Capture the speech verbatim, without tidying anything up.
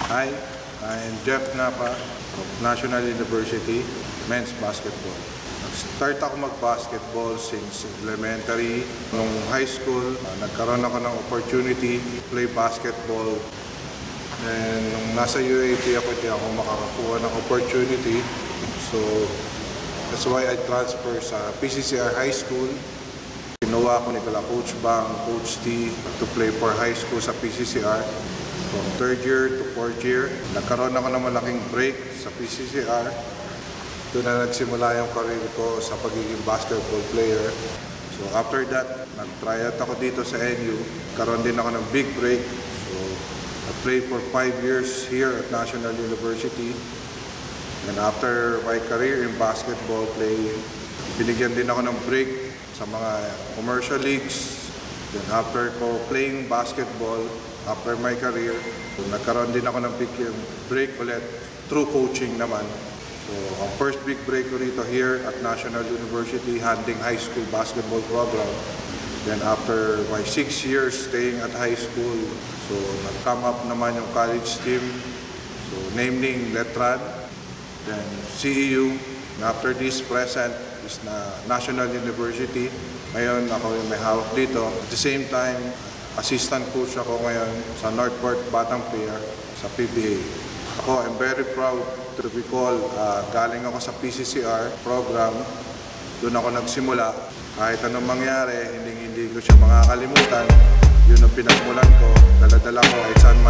Hi, I'm Jeff Napa of National University Men's Basketball. Nag-start ako mag-basketball since elementary. Nung high school, uh, nagkaroon ako ng opportunity to play basketball. And nung nasa U A P ako, hindi ako makakakuha ng opportunity. So, that's why I transfer sa P C C R High School. Kinuha ko ni kala Coach Bang, Coach T to play for high school sa P C C R. From third year to fourth year, nagkaroon ako ng malaking break sa P C C R. Doon na nagsimula yung career ko sa pagiging basketball player. So after that, nag-tryout ako dito sa N U. Karoon din ako ng big break. So I played for five years here at National University. And after my career in basketball playing, binigyan din ako ng break sa mga commercial leagues. Then after ko playing basketball, after my career, so nagkaroon din ako ng big break ulit through coaching naman. So ang first big break ko rito here at National University, handling high school basketball program. Then after my six years staying at high school, so nag-come up naman yung college team. So naming Letran, then C E U. And after this present is na National University. Ngayon ako yung may hawak dito. At the same time, assistant coach ako ngayon sa Northport Batang Pier sa P B A. Ako, I'm very proud to be called. Uh, galing ako sa P C C R program. Doon ako nagsimula. Kahit anong mangyari, hindi hindi ko siya makakalimutan. Yun ang pinagmulan ko. Dala-dala ko kahit saan